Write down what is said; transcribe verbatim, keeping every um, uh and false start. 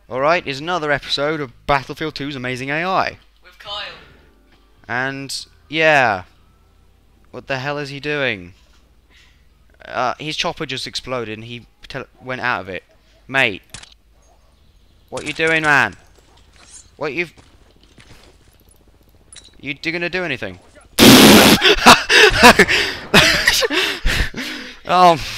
Alright, here's another episode of Battlefield two's Amazing A I. With Kyle. And, yeah. What the hell is he doing? Uh, his chopper just exploded and he went out of it. Mate. What you doing, man? What you... You gonna do anything? Oh...